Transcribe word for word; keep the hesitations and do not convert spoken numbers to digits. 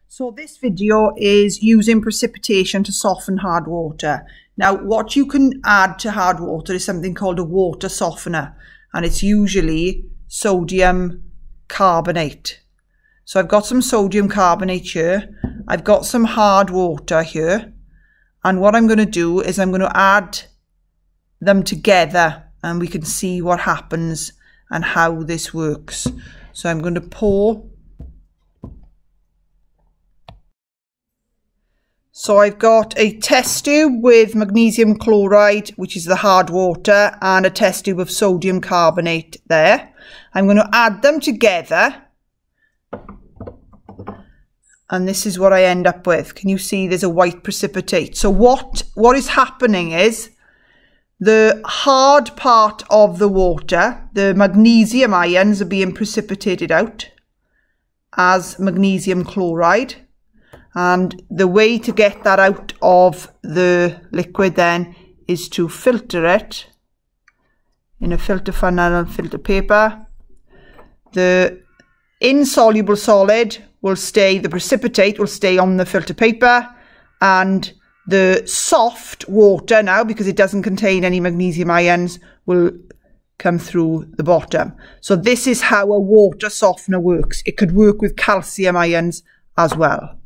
So this video is using precipitation to soften hard water. Now what you can add to hard water is something called a water softener, and it's usually sodium carbonate. So I've got some sodium carbonate here, I've got some hard water here, and what I'm going to do is I'm going to add them together and we can see what happens and how this works. So I'm going to pour. So I've got a test tube with magnesium chloride, which is the hard water, and a test tube of sodium carbonate there. I'm going to add them together. And this is what I end up with. Can you see there's a white precipitate? So what, what is happening is the hard part of the water, the magnesium ions are being precipitated out as magnesium chloride. And the way to get that out of the liquid then is to filter it in a filter funnel and filter paper. The insoluble solid will stay, the precipitate will stay on the filter paper, and the soft water now, because it doesn't contain any magnesium ions, will come through the bottom. So this is how a water softener works. It could work with calcium ions as well.